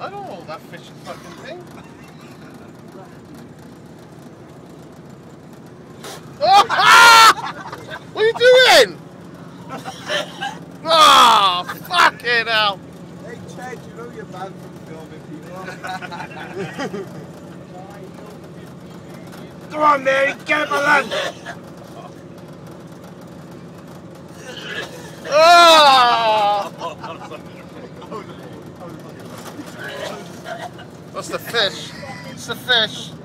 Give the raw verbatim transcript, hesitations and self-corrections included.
I don't know that fish's fucking thing. Oh! What are you doing? Oh, fucking hell. Hey Ted, you know you're banned from filming people. Come on, Mary, get him on land. Oh! That's the fish. It's the fish.